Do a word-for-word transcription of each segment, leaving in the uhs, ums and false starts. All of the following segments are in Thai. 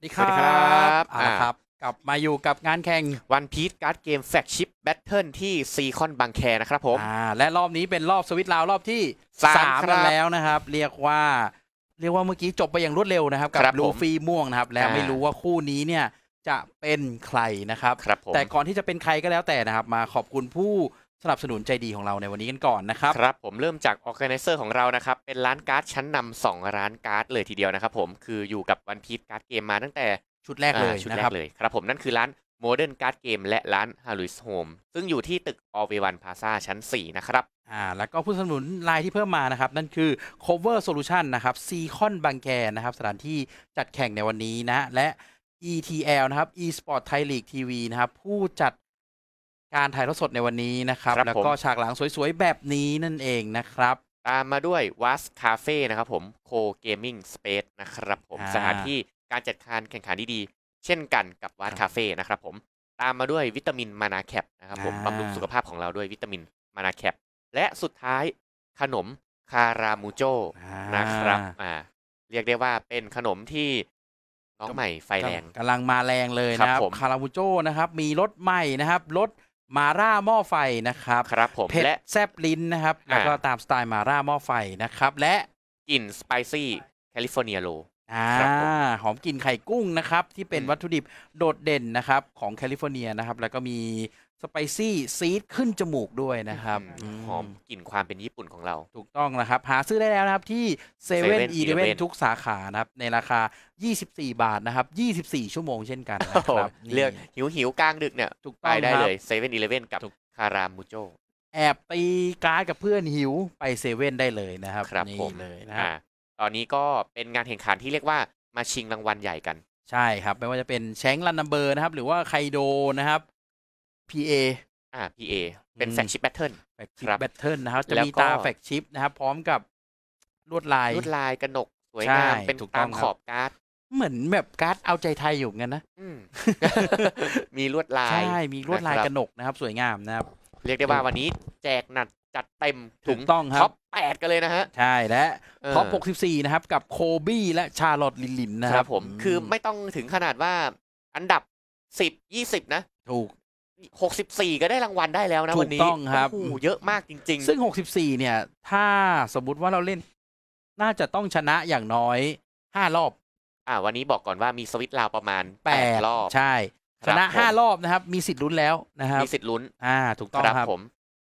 สวัสดีครับอ่าครับกลับมาอยู่กับงานแข่ง One Piece Card Game Flagship Battle ที่ซีคอนบางแคนะครับผมอ่าและรอบนี้เป็นรอบสวิตลาวรอบที่สามสามครับแล้วนะครับ เรียกว่า เรียกว่าเมื่อกี้จบไปอย่างรวดเร็วนะครับกับครับผมลูฟี่ม่วงนะครับ แล้วอ่าไม่รู้ว่าคู่นี้เนี่ยจะเป็นใครนะครับครับผมแต่ก่อนที่จะเป็นใครก็แล้วแต่นะครับ มาขอบคุณผู้สนับสนุนใจดีของเราในวันนี้กันก่อนนะครับครับผมเริ่มจาก Organizer ของเรานะครับเป็นร้านการ์ดชั้นนำสองร้านการ์ดเลยทีเดียวนะครับผมคืออยู่กับ One Piece Card Game มาตั้งแต่ชุดแรกเลยอ่าชุดนะแรครับกเลยครับผมนั่นคือร้าน Modern Card Game และร้าน Harris Home ซึ่งอยู่ที่ตึก All Way One Plaza ชั้นสี่นะครับอ่าแล้วก็ผู้สนับสนุนรายที่เพิ่มมานะครับนั่นคือ Cover Solution นะครับซีคอนบางแคนะครับสถานที่จัดแข่งในวันนี้นะและ อี ที แอล นะครับ eSport Thai League ที วี นะครับผู้จัดการถ่ายทอดสดในวันนี้นะครับแล้วก็ฉากหลังสวยๆแบบนี้นั่นเองนะครับตามมาด้วย Was Cafe นะครับผม Co Gaming Space นะครับผมสถานที่การจัดการแข่งขันดีๆเช่นกันกับ Was Cafe นะครับผมตามมาด้วยวิตามินมานาแคปนะครับผมบำรุงสุขภาพของเราด้วยวิตามินมานาแคปและสุดท้ายขนมคารามูโจนะครับอ่าเรียกได้ว่าเป็นขนมที่น้องใหม่ไฟแรงกำลังมาแรงเลยนะครับคารามูโจนะครับมีรสใหม่นะครับรสมาร่าหม้อไฟนะครับครับผมเผ็ดแซบลิ้นนะครับแล้วก็ตามสไตล์มาร่าหม้อไฟนะครับและกลิ่นสไปซี่แคลิฟอร์เนียโรอ่าหอมกลิ่นไข่กุ้งนะครับที่เป็นวัตถุดิบโดดเด่นนะครับของแคลิฟอร์เนียนะครับแล้วก็มีสไปซี่ซีดขึ้นจมูกด้วยนะครับหอมกลิ่นความเป็นญี่ปุ่นของเราถูกต้องนะครับหาซื้อได้แล้วนะครับที่เซเว่นอีเลฟเว่นทุกสาขานะครับในราคายี่สิบสี่บาทนะครับยี่สิบสี่ชั่วโมงเช่นกันนะครับเลือกหิวหิวกลางดึกเนี่ยถูกไปได้เลยเซเว่นอีเลฟเว่นกับคารามูโจแอบตีการ์ดกับเพื่อนหิวไปเซเว่นได้เลยนะครับครับผมเลยนะครับตอนนี้ก็เป็นงานแข่งขันที่เรียกว่ามาชิงรางวัลใหญ่กันใช่ครับไม่ว่าจะเป็นแชงลันนัมเบอร์นะครับหรือว่าไคโดนะครับ พี เออ่า พี เอ เป็นแฟกชิปแบทเทิลแฟกชิปแบทเทิลนะครับจะมีตาแฟกชิปนะครับพร้อมกับลวดลายลวดลายกระหนกสวยงามเป็นตามขอบการ์ดเหมือนแบบการ์ดเอาใจไทยอยู่กันนะมีลวดลายใช่มีลวดลายกระหนกนะครับสวยงามนะครับเรียกได้ว่าวันนี้แจกหนักจัดเต็มถูกต้องครับท็อปแปดกันเลยนะฮะใช่และท็อปหกสิบสี่นะครับกับโคบี้และชาร์ลอตลินลินนะครับผมคือไม่ต้องถึงขนาดว่าอันดับสิบ ยี่สิบนะถูกหกสิบสี่ก็ได้รางวัลได้แล้วนะวันนี้ถูกต้องครับโอ้โหเยอะมากจริงๆซึ่งหกสิบสี่เนี่ยถ้าสมมุติว่าเราเล่นน่าจะต้องชนะอย่างน้อยห้ารอบอ่าวันนี้บอกก่อนว่ามีสวิตลาวประมาณแปดรอบใช่ชนะห้ารอบนะครับมีสิทธิ์ลุ้นแล้วนะครับมีสิทธิ์ลุ้นอ่าถูกต้องครับผม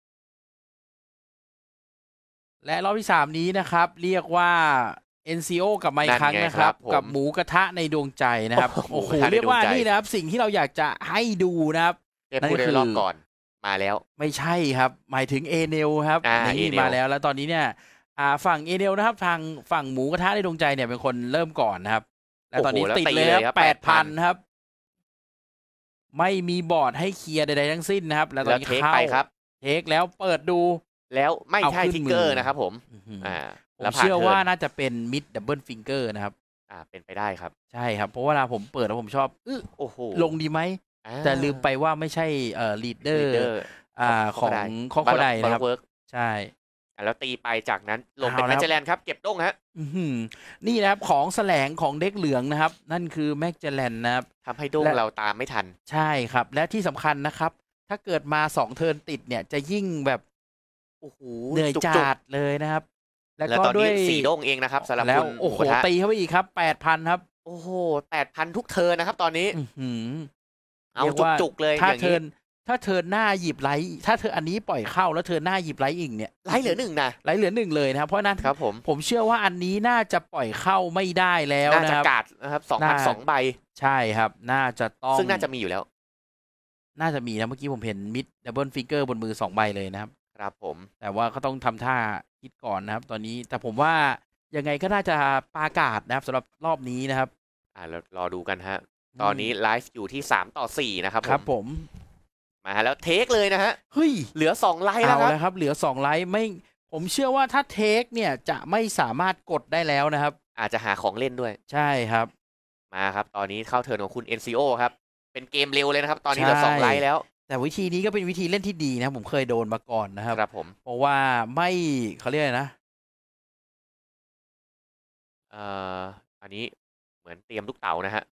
และรอบที่สามนี้นะครับเรียกว่า เอ็น ซี โอ กับไมค์ครั้งนะครับกับหมูกระทะในดวงใจนะครับโอ้โหเรียกว่านี่นะครับสิ่งที่เราอยากจะให้ดูนะครับนั่นคือรอบก่อนมาแล้วไม่ใช่ครับหมายถึงเอเนลครับนี่มาแล้วแล้วตอนนี้เนี่ยอ่าฝั่งเอเนลนะครับทางฝั่งหมูกระทะในดวงใจเนี่ยเป็นคนเริ่มก่อนนะครับและตอนนี้ติดเลยครับแปดพันครับไม่มีบอร์ดให้เคลียร์ใดๆทั้งสิ้นนะครับแล้วตอนนี้เข้าเทคแล้วเปิดดูแล้วไม่ใช่ทิกเกอร์นะครับผมอ่าผมเชื่อว่าน่าจะเป็นมิดดับเบิลฟิงเกอร์นะครับอ่าเป็นไปได้ครับใช่ครับเพราะเวลาผมเปิดแล้วผมชอบอื้อโอ้โหลงดีไหมแต่ลืมไปว่าไม่ใช่เอ่อลีดเดอร์อ่าของคอคไดนะครับใช่แล้วตีไปจากนั้นลงเป็นแมกเจแลนครับเก็บด้งฮะนี่นะครับของแสลงของเด็กเหลืองนะครับนั่นคือแมกเจแลนนะครับทำให้ด้งเราตามไม่ทันใช่ครับและที่สำคัญนะครับถ้าเกิดมาสองเทิร์นติดเนี่ยจะยิ่งแบบโอ้โหเหนื่อยจัดเลยนะครับแล้วก็ด้วยสี่ด้งเองนะครับสำหรับแล้วโอ้โหตีเข้าไปอีกครับแปดพันครับโอ้โหแปดพันทุกเทิร์นนะครับตอนนี้เอาจุกๆเลยถ้าเทิร์นถ้าเทิร์นหน้าหยิบไลท์ถ้าเทิร์นอันนี้ปล่อยเข้าแล้วเทิร์นหน้าหยิบไลท์อีกเนี่ยไลท์เหลือหนึ่งนะไลท์เหลือหนึ่งเลยนะครับเพราะนั้นครับผมผมเชื่อว่าอันนี้น่าจะปล่อยเข้าไม่ได้แล้วน่าจะกาดนะครับสองพันสองใบใช่ครับน่าจะต้องซึ่งน่าจะมีอยู่แล้วน่าจะมีนะเมื่อกี้ผมเห็นมิดดับเบิลฟิงเกอร์บนมือสองใบเลยนะครับครับผมแต่ว่าก็ต้องทำท่าคิดก่อนนะครับตอนนี้แต่ผมว่ายังไงก็น่าจะปากาศนะครับสำหรับรอบนี้นะครับอ่าเรารอดูกันฮะตอนนี้ไลฟ์อยู่ที่สามต่อสี่นะครับครับผมมาแล้วเทคเลยนะฮะเฮ้ยเหลือสองไลฟ์แล้วครับเหลือสองไลฟ์ไม่ผมเชื่อว่าถ้าเทคเนี่ยจะไม่สามารถกดได้แล้วนะครับอาจจะหาของเล่นด้วยใช่ครับมาครับตอนนี้เข้าเทิร์นของคุณ เอ็น ซี โอ ครับเป็นเกมเร็วเลยนะครับตอนนี้เหลือสองไลฟ์แล้วแต่วิธีนี้ก็เป็นวิธีเล่นที่ดีนะผมเคยโดนมาก่อนนะครับครับผมเพราะว่าไม่เขาเรียกอะไรนะเอ่ออันนี้เหมือนเตรียมลูกเต๋านะฮะ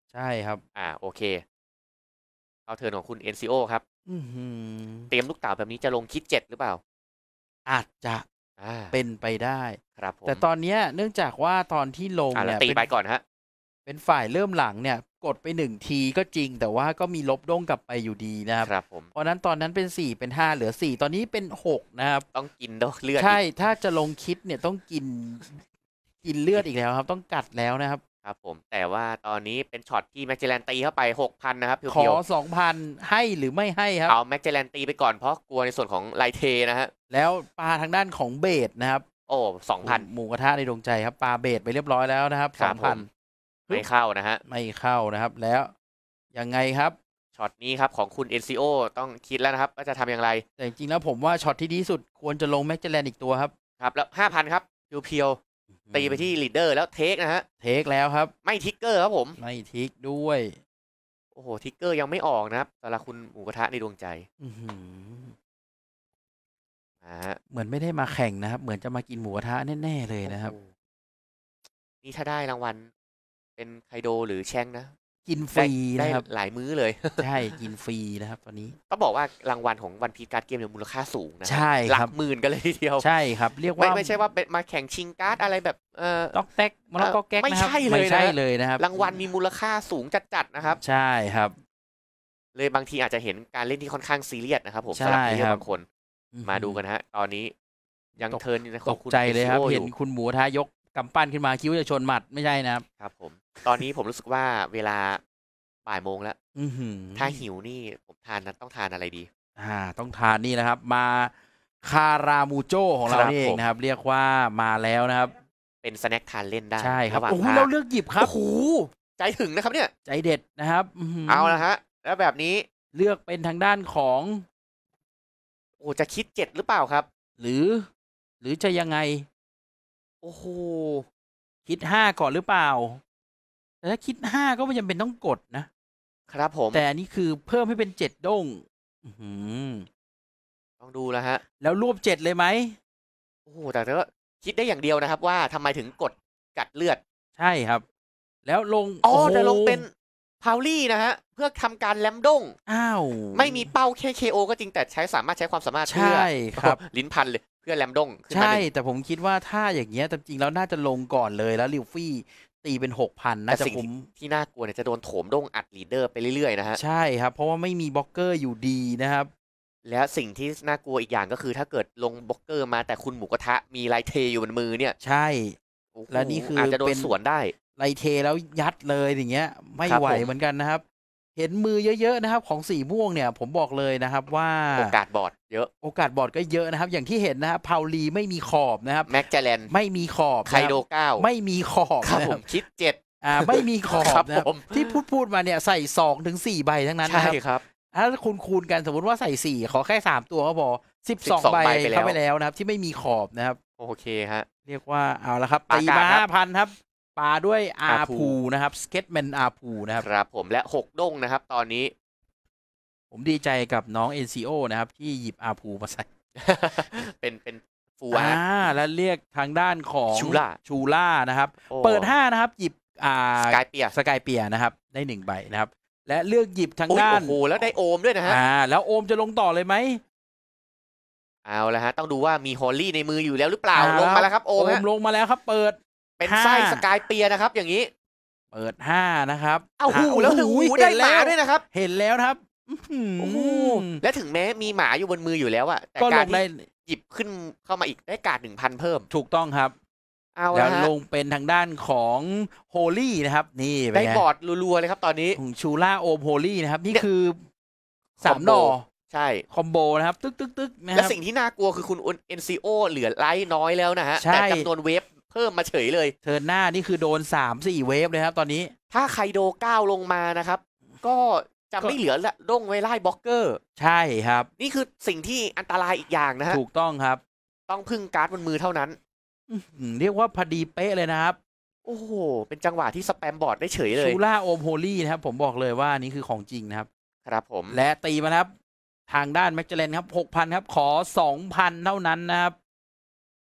ใช่ครับอ่าโอเคเอาเทิร์นของคุณ เอ็น ซี โอ ครับเตรียมลูกเต๋าแบบนี้จะลงคิดเจ็ดหรือเปล่าอาจจะเป็นไปได้ครับแต่ตอนนี้เนื่องจากว่าตอนที่ลงเนี่ยตีไปก่อนฮะเป็นฝ่ายเริ่มหลังเนี่ยกดไปหนึ่งทีก็จริงแต่ว่าก็มีลบด้งกลับไปอยู่ดีนะครับครับผมเพราะนั้นตอนนั้นเป็นสี่เป็นห้าเหลือสี่ตอนนี้เป็นหกนะครับต้องกินเลือดใช่ถ้าจะลงคิดเนี่ยต้องกินกินเลือดอีกแล้วครับต้องกัดแล้วนะครับครับผมแต่ว่าตอนนี้เป็นช็อตที่แม็กเจแลนตีเข้าไป หกพัน นะครับขอ สองพัน ให้หรือไม่ให้ครับเอาแม็กเจแลนตีไปก่อนเพราะกลัวในส่วนของไลเทนะฮะแล้วปลาทางด้านของเบสนะครับโอ้ สองพันหมูกระทะในดวงใจครับปลาเบสไปเรียบร้อยแล้วนะครับ สองพันไม่เข้านะฮะไม่เข้านะครับแล้วยังไงครับช็อตนี้ครับของคุณ เอ็น ซี โอ ต้องคิดแล้วนะครับว่าจะทำอย่างไรแต่จริงๆแล้วผมว่าช็อตที่ดีสุดควรจะลงแม็กเจแลนอีกตัวครับครับแล้ว ห้าพัน ครับเพียวๆตีไปที่ลีดเดอร์แล้วเทคนะฮะเทคแล้วครับไม่ทิกเกอร์ครับผมไม่ทิกด้วยโอ้โหทิกเกอร์ยังไม่ออกนะครับสำหรับคุณหมูกระทะในดวงใจเหมือนไม่ได้มาแข่งนะครับเหมือนจะมากินหมูกระทะแน่ๆเลยนะครับนี่ถ้าได้รางวัลเป็นไคโดหรือแชงนะกินฟรีนะครับหลายมื้อเลยใช่กินฟรีนะครับตอนนี้ต้องบอกว่ารางวัลของวันพีการ์ดเกมเนี่ยมูลค่าสูงนะใช่หลักหมื่นกันเลยทีเดียวใช่ครับเรียกว่าไม่ใช่ว่าเป็นมาแข่งชิงการ์ดอะไรแบบเออต๊อกแต๊กมันก็แก๊กไม่ใช่เลยไม่ใช่เลยนะครับรางวัลมีมูลค่าสูงจัดๆนะครับใช่ครับเลยบางทีอาจจะเห็นการเล่นที่ค่อนข้างซีเรียสนะครับผมสำหรับเพลเยอร์บางคนมาดูกันฮะตอนนี้ยังเทิร์นตกใจเลยครับเห็นคุณหมูทายกกำปั้นขึ้นมาคิ้วจะชนหมัดไม่ใช่นะครับครับผมตอนนี้ผมรู้สึกว่าเวลาบ่ายโมงแล้วถ้าหิวนี่ผมทานต้องทานอะไรดีอ่าต้องทานนี่นะครับมาคารามูโจของเราเองนะครับเรียกว่ามาแล้วนะครับเป็นสแน็คทานเล่นได้ใช่ครับโอ้โหเราเลือกหยิบครับโอ้โหใจถึงนะครับเนี่ยใจเด็ดนะครับเอาละฮะแล้วแบบนี้เลือกเป็นทางด้านของโอ้จะคิดเจ็ดหรือเปล่าครับหรือหรือจะยังไงโอ้โหคิดห้าก่อนหรือเปล่าแต่ถ้าคิดห้าก็ไม่จำเป็นต้องกดนะครับผมแต่อันนี้คือเพิ่มให้เป็นเจ็ดด้งต้องดูแล้วฮะแล้วรวบเจ็ดเลยไหมโอ้โหแต่ก็คิดได้อย่างเดียวนะครับว่าทำไมถึงกดกัดเลือดใช่ครับแล้วลงอ๋อแต่ลงเป็นพาวลี่นะฮะเพื่อทำการแลมด้งอ้าวไม่มีเป้าแค่ เค โอ ก็จริงแต่ใช้สามารถใช้ความสามารถใช่ครับลิ้นพันเลยเพื่อแลมด้งใช่แต่ผมคิดว่าถ้าอย่างเงี้ยจริงแล้วน่าจะลงก่อนเลยแล้วลิวฟี่ตีเป็นหกพันน่าจะผมที่น่ากลัวเนี่ยจะโดนโถมด้งอัดลีดเดอร์ไปเรื่อยๆนะฮะใช่ครับเพราะว่าไม่มีบล็อกเกอร์อยู่ดีนะครับแล้วสิ่งที่น่ากลัวอีกอย่างก็คือถ้าเกิดลงบล็อกเกอร์มาแต่คุณหมูกระทะมีไลเทอยู่บนมือเนี่ยใช่และนี่คืออาจจะโดนสวนได้ไลเทแล้วยัดเลยอย่างเงี้ยไม่ไหวเหมือนกันนะครับเห็นมือเยอะๆนะครับของสีม่วงเนี่ยผมบอกเลยนะครับว่าโอกาสบอดเยอะโอกาสบอดก็เยอะนะครับอย่างที่เห็นนะครับพาวลีไม่มีขอบนะครับแม็กเจแลนไม่มีขอบไคโดเก้าไม่มีขอบครับผมคิดเจ็ดอ่าไม่มีขอบนะครับที่พูดพูดมาเนี่ยใส่สองถึงสี่ใบทั้งนั้นนะครับใช่ครับถ้าคุณคูณกันสมมติว่าใส่สี่ขอแค่สามตัวก็พอสิบสองใบเข้าไปแล้วนะครับที่ไม่มีขอบนะครับโอเคฮะเรียกว่าเอาละครับตีมาห้าพันครับปาด้วยอาพูนะครับสเก็ตแมนอาพูนะครับครับผมและหกด้งนะครับตอนนี้ผมดีใจกับน้อง เอ็น ซี โอ นะครับที่หยิบอาพูมาใส่เป็นเป็นฟูอ่าแล้วเรียกทางด้านของชูล่าชูล่านะครับเปิดห้านะครับหยิบอ่าสกายเปียสกายเปียนะครับได้หนึ่งใบนะครับและเลือกหยิบทางด้านโอ้โหแล้วได้โอมด้วยนะฮะอ่าแล้วโอมจะลงต่อเลยไหมเอาละฮะต้องดูว่ามีฮอลลี่ในมืออยู่แล้วหรือเปล่าลงมาแล้วครับโอมลงมาแล้วครับเปิดเป็นไส้สกายเปียนะครับอย่างนี้เปิดห้านะครับเอาหูแล้วหูได้หมาด้วยนะครับเห็นแล้วครับโอ้โหและถึงแม้มีหมาอยู่บนมืออยู่แล้วอะแต่การที่หยิบขึ้นเข้ามาอีกได้การ์ดหนึ่งพันเพิ่มถูกต้องครับเอาแล้วลงเป็นทางด้านของโฮลี่นะครับนี่ได้บอร์ดรัวๆเลยครับตอนนี้ของชูล่าโอมโฮลี่นะครับนี่คือสามดอใช่คอมโบนะครับตึ๊กตึ๊กตึ๊กนะครับและสิ่งที่น่ากลัวคือคุณ เอ็น ซี โอ เหลือไลท์น้อยแล้วนะฮะแต่จำนวนเวฟเพิ่มมาเฉยเลยเทิร์นหน้านี่คือโดน สามสี่ เวฟเลยครับตอนนี้ถ้าไคโดเก้าลงมานะครับก็จะไม่เหลือละด้งไว้ไล่บล็อกเกอร์ใช่ครับนี่คือสิ่งที่อันตรายอีกอย่างนะฮะถูกต้องครับต้องพึ่งการ์ดบนมือเท่านั้นเรียกว่าพอดีเป๊ะเลยนะครับโอ้โหเป็นจังหวะที่สแปมบอร์ดได้เฉยเลยชูล่าโอมโฮลี่นะครับผมบอกเลยว่านี่คือของจริงนะครับครับผมและตีมาครับทางด้านแม็กเจเลนครับ หกพัน ครับขอ สองพัน เท่านั้นนะครับ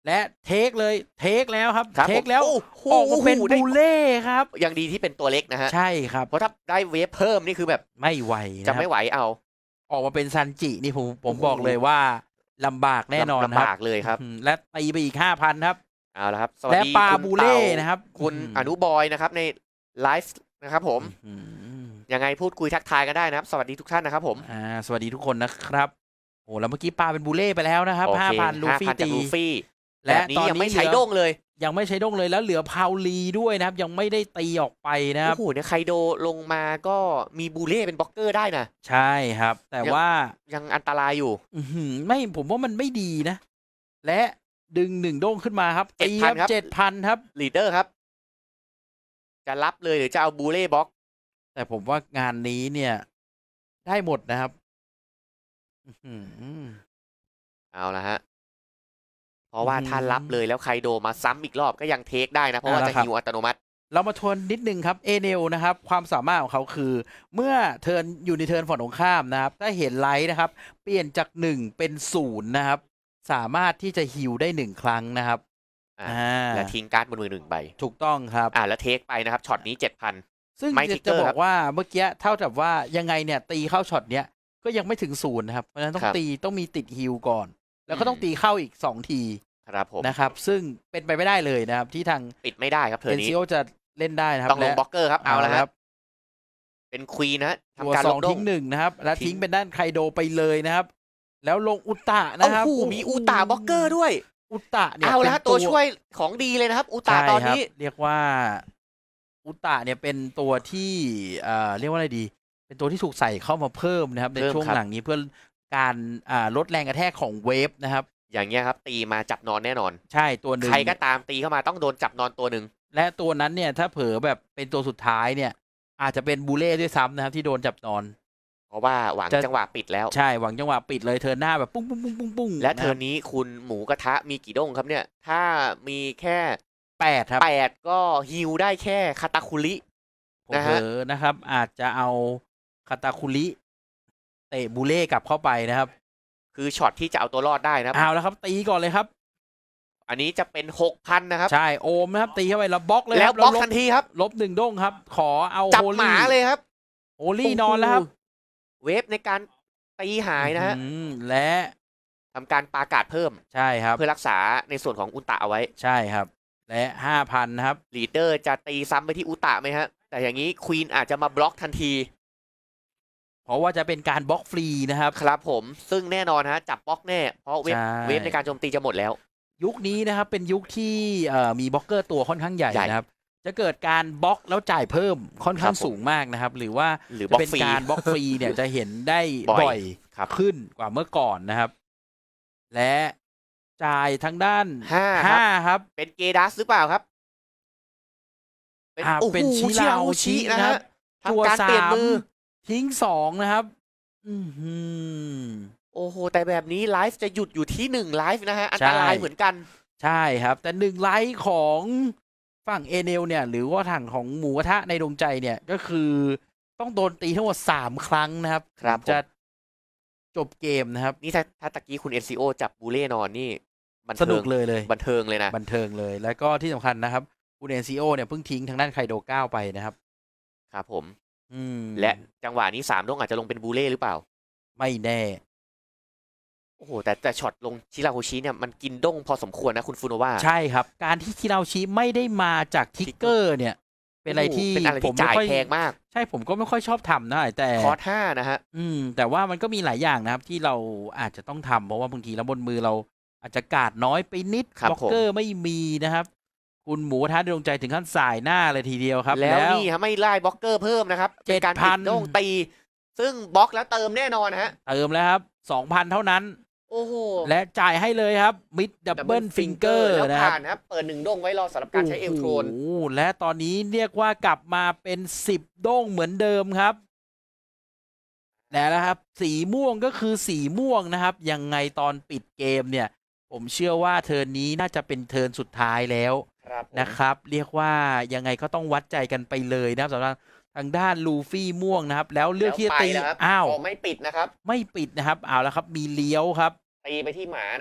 และเทคเลยเทคแล้วครับครับเทคแล้วโอ้โหออกมาเป็นได้บูเล่ครับยังดีที่เป็นตัวเล็กนะฮะใช่ครับเพราะถ้าได้เวฟเพิ่มนี่คือแบบไม่ไหวจะนะครัไม่บไหวเอาออกมาเป็นซันจินี่ผมผมโอ้โหบอกเลยว่าลำบากแน่นอนลำครับบากเลยครับอืมและตีไปอีก ห้าพัน ครับเอาละครับสวัสและดีปาคุณบูเล่เต่านะครับคุณอืมอนุบอยนะครับในไลฟ์นะครับผมอืมยังไงพูดคุยทักทายกันได้นะครับ สวัสดีทุกท่านนะครับผมอ่าสวัสดีทุกคนนะครับโอ้แล้วเมื่อกี้ปาเป็นบูเล่ไปแล้วนะครับโอเคห้าพัน ลูฟี่ห้าพันจากตีลูฟี่และแบบนี้ตอนยังนี้ไม่เหลืใช้อด้งเลยยังไม่ใช้ด้งเลยแล้วเหลือพาวลีด้วยนะครับ ยังไม่ได้ตีออกไปนะครับโอ้โหเนี่ยไคโดลงมาก็มีบูเล่เป็นบล็อกเกอร์ได้นะใช่ครับ แต่ยังว่ายังอันตรายอยู่อื้อหือไม่ผมว่ามันไม่ดีนะ และดึงหนึ่งด้งขึ้นมาครับตีครับเจ็เจ็ดดพัพันน ครับลีดเดอร์ครับ จะรับเลยหรือจะเอาบูเล่บล็อกแต่ผมว่างานนี้เนี่ย ได้หมดนะครับอื้อหือเอาละฮะ เพราะว่าอืมถ้ารับเลยแล้วไคโดมาซ้ำอีกรอบก็ยังเทคได้นะ เพราะว่าเอาละจะครับฮิวอัตโนมัติเรามาทวนนิดนึงครับเอเนลนะครับ ความสามารถของเขาคือ เมื่อเทิร์นอยู่ในเทิร์นฝั่งตรงข้ามนะครับ ถ้าเห็นไลท์นะครับ เปลี่ยนจากหนึ่งเป็นศูนย์นะครับ สามารถที่จะฮิวได้หนึ่งครั้งนะครับอ่าอ่าและทิ้งการ์ดบนมือหนึ่งใบถูกต้องครับอ่าแล้วเทคไปนะครับช็อตนี้เจ็ดพันซึ่งไม่จะทิกเกจะอร์บอครักบว่าเมื่อกี้เท่ากับว่ายังไงเนี่ยตีเข้าช็อตเนี้ยก็ยังไม่ถึงศูนย์นะครับเพราะฉะนั้นต้อครังบตีต้องมีติดฮิลก่อน แล้วก็อืมต้องตีเข้าอีกสองทีครับผมนะครับ ซึ่งเป็นไปไม่ได้เลยนะครับ ที่ทางปิดไม่ได้ครับเธเอ็อน นี้ซีโอจะเล่นได้นะครับต้องลงและบล็อกเกอร์ครับเอาละครับ เป็นควีนนะตัวทำการสลองงด้ทิ้งงหนึ่งนะครับ แล้วทิ้ทิ้งงเป็นด้านไคโดไปเลยนะครับ แล้วลงอุตตะโอ้นะครับโหมีอูตาบล็อกเกอร์ด้วยอุตตะเนี่ยเอาละป็นฮะตัวช่วยของดีเลยนะครับ อูตาใช่ตอนครับนี้เรียกว่าอุตตะเนี่ยเป็นตัวที่เอ่อเรียกว่าอะไรดี เป็นตัวที่ถูกใส่เข้ามาเพิ่มนะครับ ในเพิ่มช่วงครับหลังนี้เพื่อการอ่าลดแรงกระแทกของเวฟนะครับอย่างเงี้ยครับ ตีมาจับนอนแน่นอนใช่ตัวหนึ่งใครก็ตามตีเข้ามาต้องโดนจับนอนตัวหนึ่งและตัวนั้นเนี่ยถ้าเผลอแบบเป็นตัวสุดท้ายเนี่ย อาจจะเป็นบูเล่ด้วยซ้ำนะครับ ที่โดนจับนอนเพราะว่าหวังจะจังหวะปิดแล้วใช่หวังจังหวะปิดเลยเทิร์นหน้าแบบปุ้งปุ้งปุ้งปุ้งปุ้งและเทิร์นนะนี้คุณหมูกระทะมีกี่ด้งครับเนี่ย ถ้ามีแค่แปดครับแปดก็ฮิวได้แค่คาตาคุริผมนะเผฮะลอนะครับ อาจจะเอาคาตาคุริเตะบูเล่กลับเข้าไปนะครับคือช็อตที่จะเอาตัวรอดได้นะครับเอาแล้วครับ ตีก่อนเลยครับอันนี้จะเป็นหกพันนะครับใช่โอมนะครับ ตีเข้าไปแล้วบล็อกเลยแล้คว รับบล็อกลบทันทีครับลบหนึ่งด้งครับ ขอเอาจับโฮหมาลี่เลยครับโฮลี่นอนแล้วครับโโหเวฟในการตีหายนะฮะอืมและทำการปากาศเพิ่มใช่ครับเพื่อรักษาในส่วนของอุตะเอาไว้ใช่ครับ และห้าพันนะครับลีดเดอร์จะตีซ้ำไปที่อุตะไหมฮะ แต่อย่างนี้ควีนอาจจะมาบล็อกทันทีเพราะว่าจะเป็นการบล็อกฟรีนะครับครับผม ซึ่งแน่นอนฮะ จับบล็อกแน่ เพราะเวฟใช่เวฟในการโจมตีจะหมดแล้วยุคนี้นะครับเป็นยุคที่เอ่อมีบล็อกเกอร์ตัวค่อนข้างใหญ่ใหญ่นะครับ จะเกิดการบล็อกแล้วจ่ายเพิ่มค่อนข้างครับผมสูงมากนะครับ หรือว่าหรือจะบล็อกเป็นฟรีการบล็อกฟรีเนี่ยจะเห็นได้บ่อยบ่อยครับขึ้นกว่าเมื่อก่อนนะครับ และจ่ายทางด้านห้าครับห้าครับเป็นเกดัสหรือเปล่าครับ เป็นอ่าโอ้โหเป็นชิชิราราโอโอชิชินะนะครัฮะบทำการเปลี่ยนมือทิ้งสองนะครับ อือหือโอ้โห แต่แบบนี้ไลฟ์จะหยุดอยู่ที่หนึ่งไลฟ์นะฮะ อันตรายใช่เหมือนกันใช่ครับ แต่หนึ่งไลค์ของฝั่งเอเนลเนี่ย หรือว่าทางของหมูกระทะในดวงใจเนี่ย ก็คือต้องโดนตีทั้งหมดสามครั้งนะครับครับถึงจะจบเกมนะครับนี่ถ้าถ้าตะกี้คุณ เอ็น ซี โอ จับบูเล่นอนนี่บันสเทินุงกเลยเลยบันเทิงเลยนะบันเทิงเลย แล้วก็ที่สำคัญนะครับคุณเอ็นซีโอเนี่ยเพิ่งทิ้งทางด้านไคโดเก้าไปนะครับครับผมอืมและจังหวะนี้สามด้งอาจจะลงเป็นบูเล่หรือเปล่าไม่แน่โอ้โห แต่แต่ช็อตลงชิราโฮชิเนี่ยมันกินด้งพอสมควรนะคุณฟูโนวาใช่ครับ การที่คิราชิไม่ได้มาจากทิกเกอร์เนี่ย เป็นอะไรที่เป็นอะไรผที่มจ่ายไม่ค่อยแพงมากใช่ผมก็ไม่ค่อยชอบทำนะแต่คอร์สห้านะฮะอืม แต่ว่ามันก็มีหลายอย่างนะครับ ที่เราอาจจะต้องทำเพราะว่าบางทีแล้วบนมือเราอาจจะกาดน้อยไปนิดครับบล็อกเกอร์ไม่มีนะครับ คุณหมูกระทะดวงใจถึงขั้นสายหน้าเลยทีเดียวครับแล้วนี่ฮะไม่ไล่บล็อกเกอร์เพิ่มนะครับเป็นการปิดเจ็ดพันด้งตี ซึ่งบล็อกแล้วเติมแน่นอนนะฮะเติมแล้วครับสองพันเท่านั้นโอ้โหและจ่ายให้เลยครับมิดดับเบิลฟิงเกอร์แล้วนะครับผ่านนะครับ เปิดหนึ่งด้งไว้รอสำหรับการใช้เอลโทรนโอ้โหและตอนนี้เรียกว่ากลับมาเป็นสิบด้งเหมือนเดิมครับแล้วนะครับ สีม่วงก็คือสีม่วงนะครับ ยังไงตอนปิดเกมเนี่ย ผมเชื่อว่าเทิร์นนี้น่าจะเป็นเทิร์นสุดท้ายแล้วครับผมนะครับ เรียกว่ายังไงก็ต้องวัดใจกันไปเลยนะครับสำหรับทางด้านลูฟี่ม่วงนะครับ แล้วเลือกที่จะตีแล้วไปนะครับอ้าวอ๋อไม่ปิดนะครับไม่ปิดนะครับเอาแล้วครับ มีเลี้ยวครับตีไปที่หมานะฮะ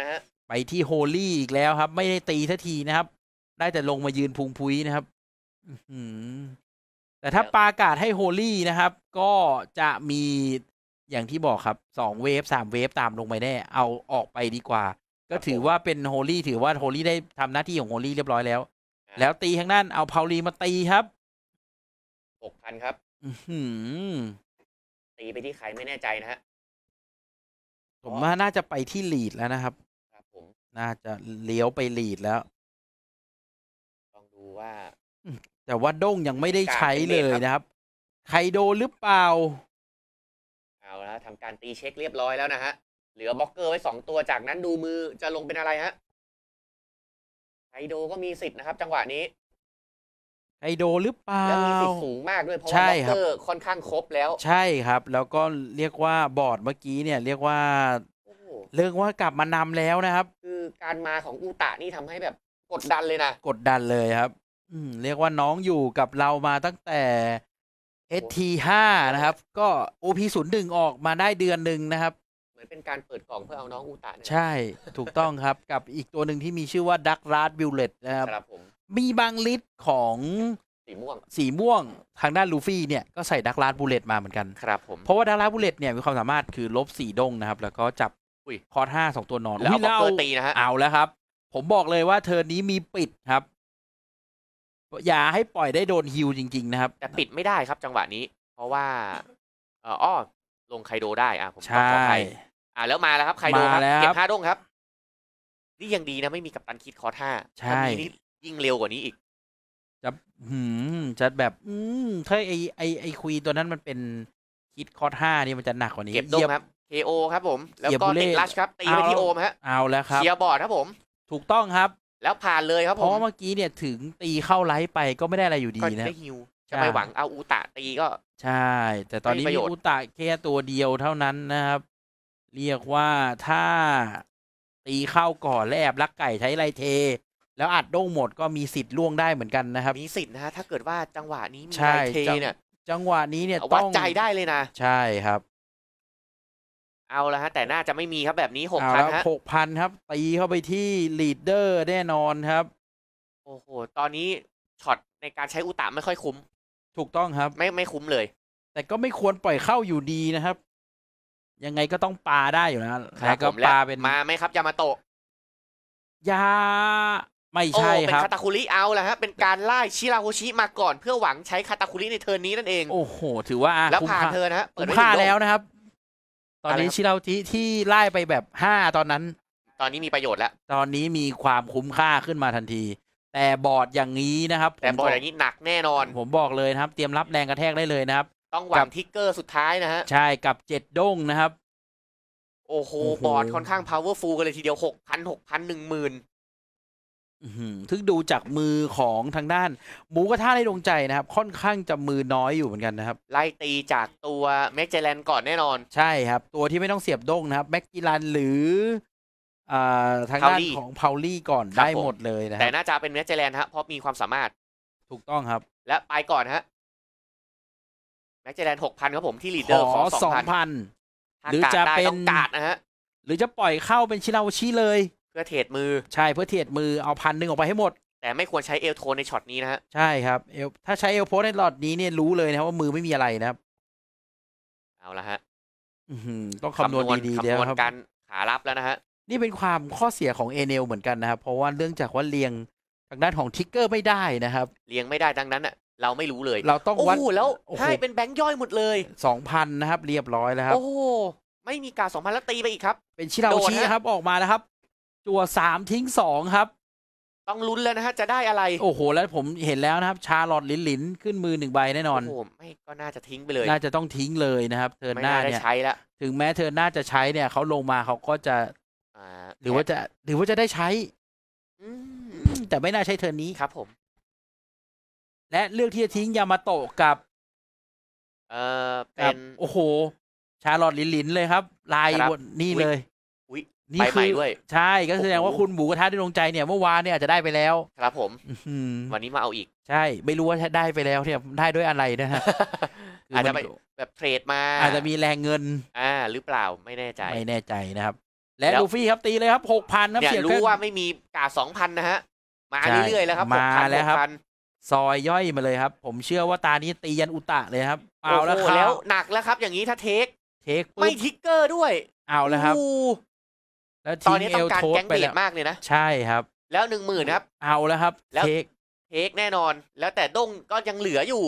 ไปที่โฮลี่อีกแล้วครับ ไม่ได้ตีสักทีนะครับ ได้แต่ลงมายืนพุงพุ้ยนะครับแต่ถ้าปาอากาศให้โฮลี่นะครับ ก็จะมีอย่างที่บอกครับสองเวฟสามเวฟตามลงไปแน่เอาออกไปดีกว่า ก็ถือว่าเป็นโฮลี่ถือว่าโฮลี่ได้ทำหน้าที่ของโฮลี่เรียบร้อยแล้ว แล้วตีทางด้านเอาพาวลีมาตีครับหกพันครับอืตีไปที่ใครไม่แน่ใจนะฮะผมว่าน่าจะไปที่ลีดแล้วนะครับครับผมน่าจะเลี้ยวไปลีดแล้วลองดูว่าแต่ว่าด้งยังไม่ได้ใช้เลยนะครับไคโดหรือเปล่าเอาแล้วทำการตีเช็คเรียบร้อยแล้วนะฮะเหลือบล็อกเกอร์ไว้สองตัวจากนั้นดูมือจะลงเป็นอะไรฮะไคโดก็มีสิทธิ์นะครับจังหวะนี้ไคโดหรือเปล่าแล้วมีสิทธิ์สูงมากด้วยเพราะว่าบล็อกเกอร์ค่อนข้างครบแล้วใช่ครับแล้วก็เรียกว่าบอร์ดเมื่อกี้เนี่ยเรียกว่าเรื่องว่ากลับมานำแล้วนะครับคือการมาของอูตะนี่ทำให้แบบกดดันเลยนะกดดันเลยครับอืมเรียกว่าน้องอยู่กับเรามาตั้งแต่ เอส ที ห้า นะครับก็ โอ พี ศูนย์หนึ่ง ออกมาได้เดือนหนึ่งนะครับเหมือนเป็นการเปิดกล่องเพื่อเอาน้องอูตะใช่ถูกต้องครับกับอีกตัวหนึ่งที่มีชื่อว่าดักราดบิลเลตนะครับครับผมมีบางลิสต์ของสีม่วงสีม่วงทางด้านลูฟี่เนี่ยก็ใส่ดักราดบิลเลตมาเหมือนกันครับผมเพราะว่าดักราดบิลเลตเนี่ยมีความสามารถคือลบสี่ดงนะครับแล้วก็จับคอร์สห้าสองตัวนอนแล้วเอาบล็อกเกอร์ตีนะฮะเอาแล้วครับผมบอกเลยว่าเธอนี้มีปิดครับอย่าให้ปล่อยได้โดนฮิวจริงๆนะครับแต่ปิดไม่ได้ครับจังหวะนี้เพราะว่าอ๋อลงไคโดได้อ่ะผมต้องขออภัยอ่าแล้วมาแล้วครับไคโดครับเก็บห้าดงครับนี่ยังดีนะไม่มีกัปตันคิดคอร์สห้าถ้ามีนี่ยิ่งเร็วกว่านี้อีกจะหืมจะแบบอืมถ้าไอไอไอคุยตัวนั้นมันเป็นคิดคอร์สห้านี่มันจะหนักกว่านี้เก็บดงครับ เค โอ ครับผมแล้วก็ติดลัชครับตีไปที่โอมฮะเอาแล้วครับเชียร์บอร์ดครับผมถูกต้องครับแล้วผ่านเลยครับผมเพราะเมื่อกี้เนี่ยถึงตีเข้าไลฟ์ไปก็ไม่ได้อะไรอยู่ดีนะก็ได้ฮิวจะไปหวังเอาอูตะตีก็ใช่แต่ตอนนี้มีอูตะแค่ตัวเดียวเท่านั้นนะครับเรียกว่าถ้าตีเข้าก่อนแล้วแอบลักไก่ใช้ไรเทแล้วอัดด้งหมดก็มีสิทธิ์ล่วงได้เหมือนกันนะครับมีสิทธิ์นะฮะถ้าเกิดว่าจังหวะนี้มีไรเทเนี่ยจังหวะนี้เนี่ยวัดใจได้เลยนะใช่ครับเอาละฮะแต่น่าจะไม่มีครับแบบนี้หกพันฮะหกพันครับตีเข้าไปที่ลีดเดอร์แน่นอนครับโอ้โหตอนนี้ช็อตในการใช้อุตะไม่ค่อยคุ้มถูกต้องครับไม่ไม่คุ้มเลยแต่ก็ไม่ควรปล่อยเข้าอยู่ดีนะครับยังไงก็ต้องปาได้อยู่นะแล้วก็ปาเป็นมาไหมครับยามาโตะยาไม่ใช่ครับเป็นคาตาคุริเอาแหละฮะเป็นการไล่ชิราโฮชิมาก่อนเพื่อหวังใช้คาตาคุริในเทิร์นนี้นั่นเองโอ้โหถือว่าแล้วผ่านเทิร์นนะเปิดค่าแล้วนะครับตอนนี้ชิราโฮชิที่ไล่ไปแบบห้าตอนนั้นตอนนี้มีประโยชน์แล้วตอนนี้มีความคุ้มค่าขึ้นมาทันทีแต่บอร์ดอย่างนี้นะครับแต่บอร์ดอย่างนี้หนักแน่นอนผมบอกเลยนะครับเตรียมรับแรงกระแทกได้เลยนะครับต้องหวังทิกเกอร์สุดท้ายนะฮะใช่กับเจ็ดด้งนะครับโอ้โหบอร์ดค่อนข้าง powerful กันเลยทีเดียวหกพันหกพันหนึ่งหมื่นถึงดูจากมือของทางด้านหมูกระทะในดวงใจนะครับค่อนข้างจะมือน้อยอยู่เหมือนกันนะครับไล่ตีจากตัวแม็กเจแลนก่อนแน่นอนใช่ครับตัวที่ไม่ต้องเสียบด้งนะครับแม็กกิลันหรืออ่าทางด้านของพาวลี่ก่อนได้หมดเลยนะแต่น่าจะเป็นแม็กเจแลนฮะเพราะมีความสามารถถูกต้องครับและไปก่อนฮะแม็กเจแลนหกพันครับผมที่ลีดเดอร์ขอสองพันหรือจะเป็นกาดนะฮะหรือจะปล่อยเข้าเป็นชิราโฮชิเลยเพื่อเทรดมือใช่เพื่อเทรดมือเอาพันหนึ่งออกไปให้หมดแต่ไม่ควรใช้เอลโทนในช็อตนี้นะฮะใช่ครับเอลถ้าใช้เอลโพสในหลอดนี้เนี่ยรู้เลยนะว่ามือไม่มีอะไรนะครับเอาละฮะต้องคำนวณดีๆแล้วครับการขารับแล้วนะฮะนี่เป็นความข้อเสียของเอเนลเหมือนกันนะครับเพราะว่าเรื่องจากว่าเรียงทางด้านของทิกเกอร์ไม่ได้นะครับเรียงไม่ได้ดังนั้นอ่ะเราไม่รู้เลยเราต้องวัดโอ้แล้วให้เป็นแบงค์ย่อยหมดเลยสองพัน นะครับเรียบร้อยแล้วครับโอ้ไม่มีการ สองพัน แล้วตีไปอีกครับเป็นชิราโฮชิครับออกมาแล้วครับจั่วสามทิ้งสองครับต้องลุ้นแล้วนะฮะจะได้อะไรโอ้โหแล้วผมเห็นแล้วนะครับชาลอตลินลินขึ้นมือหนึ่งใบแน่นอนโอ้โหไม่ก็น่าจะทิ้งไปเลยน่าจะต้องทิ้งเลยนะครับเทิร์นหน้าเนี่ยใช้แล้วถึงแม้เทิร์นหน้าจะใช้เนี่ยเขาลงมาเขาก็จะหรือว่าจะหรือว่าจะได้ใช้แต่ไม่น่าใช้เทิร์นนี้ครับผมและเลือกที่จะทิ้งยามาโตะกับเอ่อเป็นโอ้โหชาลอตลินลินเลยครับลายบนนี่เลยนี่คือใช่ก็แสดงว่าคุณหมูกระทะที่ดวงใจเนี่ยเมื่อวานเนี่ยอาจจะได้ไปแล้วครับผมวันนี้มาเอาอีกใช่ไม่รู้ว่าได้ไปแล้วเนี่ยได้ด้วยอะไรนะฮะอาจจะแบบเทรดมาอาจจะมีแรงเงินอ่าหรือเปล่าไม่แน่ใจไม่แน่ใจนะครับและลูฟี่ครับตีเลยครับหกพันครับเนี่ยเสียงรู้ว่าไม่มีกาสองพันนะฮะมาเรื่อยๆแล้วครับมาแล้วครับซอยย่อยมาเลยครับผมเชื่อว่าตานี้ตียันอุตะเลยครับเอาแล้วครับแล้วหนักแล้วครับอย่างนี้ถ้าเทคเทคไม่ทิกเกอร์ด้วยเอาแล้วครับแล้วตอนนี้ต้องการแก๊งเบรดมากเลยนะใช่ครับแล้วหนึ่งหมื่นครับเอาแล้วครับเทคเทคแน่นอนแล้วแต่ด้งก็ยังเหลืออยู่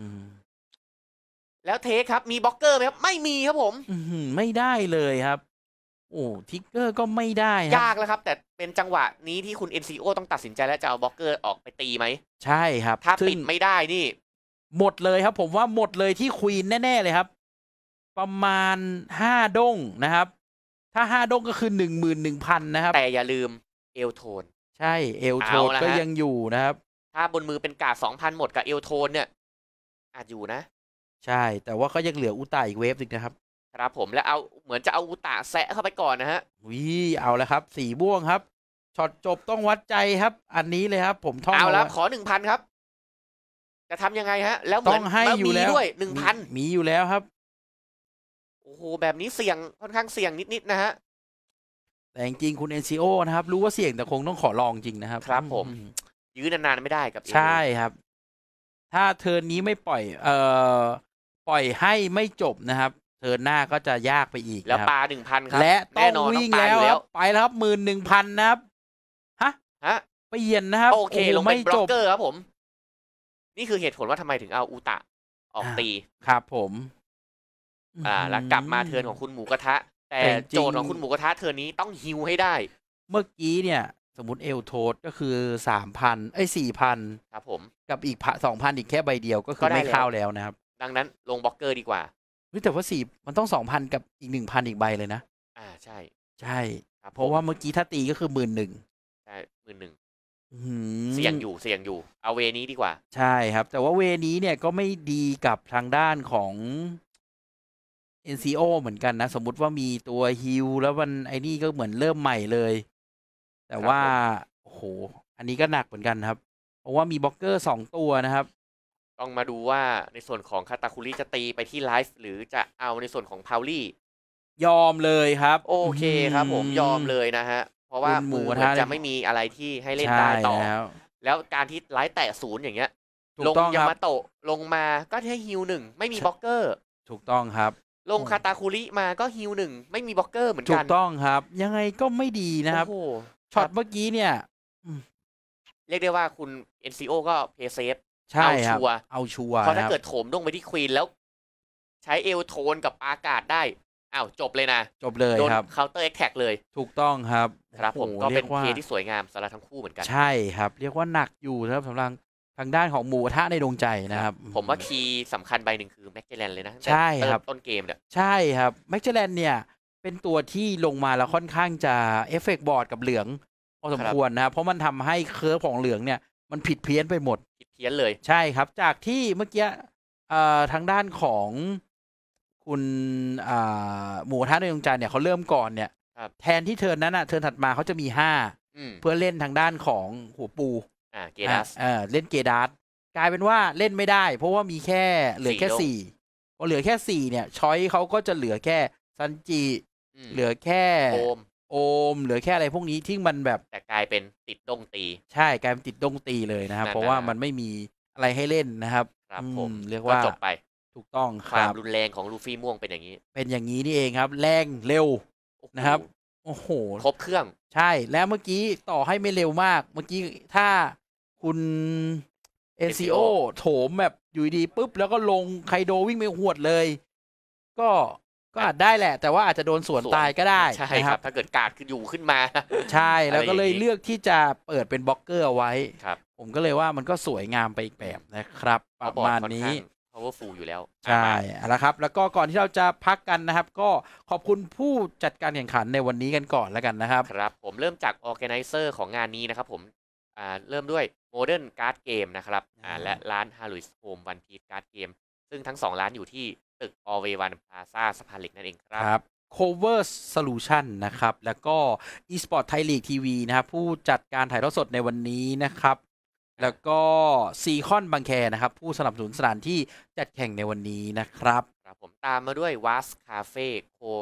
แล้วเทคครับมีบล็อกเกอร์ไหมครับไม่มีครับผมไม่ได้เลยครับโอ้ทิกเกอร์ก็ไม่ได้ยากแล้วครับแต่เป็นจังหวะนี้ที่คุณ เอ็น ซี โอ ต้องตัดสินใจแล้วจะเอาบล็อกเกอร์ออกไปตีไหมใช่ครับถ้าปิดไม่ได้นี่หมดเลยครับผมว่าหมดเลยที่ควีนแน่ๆเลยครับประมาณห้าด้งนะครับถ้าห้าด้งก็คือหนึ่งหมื่นหนึ่งพันนะครับแต่อย่าลืมเอลโทนใช่เอลโทนก็ยังอยู่นะครับถ้าบนมือเป็นกาดสองพันหมดกับเอลโทนเนี่ยอาจอยู่นะใช่แต่ว่าก็ยังเหลืออุตาอีกเวฟนึงนะครับครับผมแล้วเอาเหมือนจะเอาอุตาแซะเข้าไปก่อนนะฮะวิเอาแล้วครับสีม่วงครับช็อตจบต้องวัดใจครับอันนี้เลยครับผมท่องเอาแล้วขอหนึ่งพันครับจะทำยังไงฮะแล้วเหมือนให้อยู่แล้วด้วยหนึ่งพันมีอยู่แล้วครับโอ้โหแบบนี้เสี่ยงค่อนข้างเสี่ยงนิดๆนะฮะแต่จริงๆคุณ เอ็น ซี โอ นะครับรู้ว่าเสี่ยงแต่คงต้องขอลองจริงนะครับครับผมยื้อนานๆไม่ได้กับใช่ครับถ้าเทิร์นนี้ไม่ปล่อยเอ่อปล่อยให้ไม่จบนะครับเทิร์นหน้าก็จะยากไปอีกแล้วปลาหนึ่งพันครับและต้องวิ่งแล้วไปแล้วครับหมื่นหนึ่งพันนะครับฮะฮะเปลี่ยนนะครับโอเคลงเป็นบล็อกเกอร์ครับผมนี่คือเหตุผลว่าทำไมถึงเอาอุตะออกตีครับผมอ่าแล้วกลับมาเทิร์นของคุณหมูกระทะแต่โจทย์ของคุณหมูกระทะเทิร์นนี้ต้องฮิวให้ได้เมื่อกี้เนี่ยสมมติเอลโทสก็คือสามพันไอ้สี่พันครับผมกับอีกสองพันอีกแค่ใบเดียวก็คือไม่เข้าแล้วนะครับดังนั้นลงบล็อกเกอร์ดีกว่าแต่ว่าสี่มันต้องสองพันกับอีกหนึ่งพันอีกใบเลยนะอ่าใช่ใช่เพราะว่าเมื่อกี้ถ้าตีก็คือหมื่นหนึ่งใช่หมื่นหนึ่งเสี่ยงอยู่เสี่ยงอยู่เอาเวนี้ดีกว่าใช่ครับแต่ว่าเวนี้เนี่ยก็ไม่ดีกับทางด้านของ เอ็น ซี โอ เหมือนกันนะสมมุติว่ามีตัวฮิลแล้วมันไอ้นี่ก็เหมือนเริ่มใหม่เลยแต่ว่าโอ้โหอันนี้ก็หนักเหมือนกันครับเพราะว่ามีบล็อกเกอร์สองตัวนะครับต้องมาดูว่าในส่วนของคาตาคุริจะตีไปที่ไลฟ์หรือจะเอาในส่วนของพาวลี่ยอมเลยครับโอเคครับผมยอมเลยนะฮะเพราะว่ามือมันจะไม่มีอะไรที่ให้เล่นได้ต่อแล้วการที่ไลฟ์แตะศูนย์อย่างเงี้ยลงยามาโตะลงมาก็ให้ฮิลหนึ่งไม่มีบล็อกเกอร์ถูกต้องครับลงคาตาคุริมาก็ฮิลหนึ่งไม่มีบล็อกเกอร์เหมือนกันถูกต้องครับยังไงก็ไม่ดีนะครับช็อตเมื่อกี้เนี่ยเรียกได้ว่าคุณ เอ็น ซี โอ ก็เพย์เซฟใช่ครับเอาชัวร์เพราะถ้าเกิดโถมลงไปที่ควีนแล้วใช้เอลโทนกับอากาศได้อ้าวจบเลยนะจบเลยครับโดนเคาน์เตอร์แอคแท็กเลยถูกต้องครับครับผมก็เป็นเพย์ที่สวยงามสำหรับทั้งคู่เหมือนกันใช่ครับเรียกว่าหนักอยู่นะครับสำหรับทางด้านของหมูกระทะในดวงใจนะครับผมว่าคีย์สำคัญใบหนึ่งคือแม็กเจแลนเลยนะใช่ครับต้นเกมเนี่ยใช่ครับแม็กเจแลนเนี่ยเป็นตัวที่ลงมาแล้วค่อนข้างจะเอฟเฟกต์บอร์ดกับเหลืองพอสมควรนะครับเพราะมันทำให้เคิร์ฟของเหลืองเนี่ยมันผิดเพี้ยนไปหมดผิดเพี้ยนเลยใช่ครับจากที่เมื่อกี้ทางด้านของคุณหมูกระทะในดวงใจเนี่ยเขาเริ่มก่อนเนี่ยแทนที่เทิร์นนั้นอ่ะเทิร์นถัดมาเขาจะมีห้าเพื่อเล่นทางด้านของหัวปูอ่าเกดัสเออเล่นเกดัสกลายเป็นว่าเล่นไม่ได้เพราะว่ามีแค่เหลือแค่สี่พอเหลือแค่สี่เนี่ยช้อยเขาก็จะเหลือแค่ซันจิเหลือแค่โอมโอมเหลือแค่อะไรพวกนี้ที่มันแบบแต่กลายเป็นติดดงตีใช่กลายเป็นติดดงตีเลยนะครับเพราะว่ามันไม่มีอะไรให้เล่นนะครับครับผมเรียกว่าจบไปถูกต้องครับความรุนแรงของลูฟี่ม่วงเป็นอย่างนี้เป็นอย่างนี้นี่เองครับแรงเร็วนะครับโอ้โหครบเครื่องใช่แล้วเมื่อกี้ต่อให้ไม่เร็วมากเมื่อกี้ถ้าคุณ เอ็น ซี โอ โถมแบบอยู่ดีปุ๊บแล้วก็ลงไคโดวิ่งไปหวดเลยก็ก็อาจได้แหละแต่ว่าอาจจะโดนสวนตายก็ได้ใช่ครับถ้าเกิดการขึ้นอยู่ขึ้นมาใช่แล้วก็เลยเลือกที่จะเปิดเป็นบล็อกเกอร์เอาไว้ผมก็เลยว่ามันก็สวยงามไปอีกแบบนะครับประมาณนี้ powerful อยู่แล้วใช่แล้วครับแล้วก็ก่อนที่เราจะพักกันนะครับก็ขอบคุณผู้จัดการแข่งขันในวันนี้กันก่อนแล้วกันนะครับครับผมเริ่มจาก organizer ของงานนี้นะครับผมอ่าเริ่มด้วย Modern Card Game นะครับอ่าและร้าน Harris Home One Piece Card Game ซึ่งทั้งสองร้านอยู่ที่ตึก Alway One Plaza สะพานเหล็กนั่นเองครับ Cover Solution นะครับแล้วก็ eSport Thai League ที วี นะครับผู้จัดการถ่ายทอดสดในวันนี้นะครับแล้วก็ซีคอนบางแคนะครับผู้สนับสนุนสถานที่จัดแข่งในวันนี้นะครับครับผมตามมาด้วย วัส Cafe Co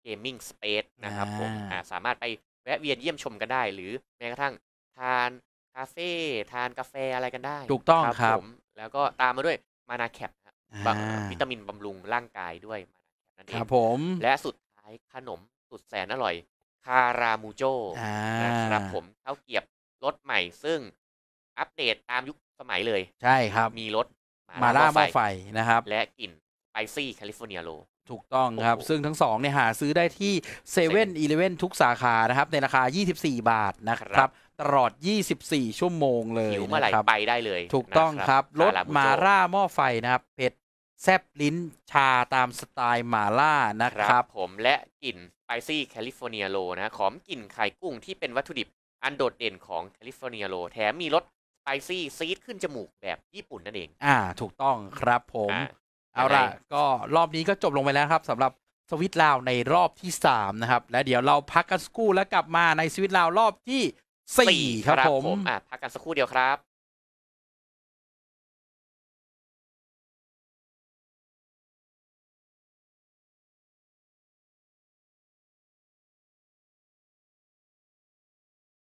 Gaming Space นะครับผมอ่าสามารถไปแวะเวียนเยี่ยมชมกันได้หรือแม้กระทั่งทานคาเฟ่ทานกาแฟอะไรกันได้ถูกต้องครับผมแล้วก็ตามมาด้วยมานาแคปวิตามินบำรุงร่างกายด้วยนั่นเองครับผมและสุดท้ายขนมสุดแสนอร่อยคารามูโจนะครับผมข้าวเกรียบรสใหม่ซึ่งอัปเดตตามยุคสมัยเลยใช่ครับมีรสมาล่าหม้อไฟนะครับและกลิ่นสไปซี่แคลิฟอร์เนียโรถูกต้องครับซึ่งทั้งสองเนี่ยหาซื้อได้ที่เซเว่นอีเลฟเว่นทุกสาขานะครับในราคายี่สิบสี่บาทนะครับตลอดยี่สิบสี่ชั่วโมงเลยหิวเมื่อไหร่ไปได้เลยถูกต้องครับรสมาล่าหม้อไฟนะครับเผ็ดแซบลิ้นชาตามสไตล์มาล่านะครับผมและกลิ่นสไปซี่แคลิฟอร์เนียโรนะหอมกลิ่นไข่กุ้งที่เป็นวัตถุดิบอันโดดเด่นของแคลิฟอร์เนียโรแถมมีรสสไปซี่ซีดขึ้นจมูกแบบญี่ปุ่นนั่นเองอ่าถูกต้องครับผมเอาล่ะก็รอบนี้ก็จบลงไปแล้วครับสำหรับสวิตลาวในรอบที่สามนะครับและเดี๋ยวเราพักกันสักครู่แล้วกลับมาในสวิตลาวรอบที่สี่ครับผมอ่ะพักกันสักครู่เดียวครับ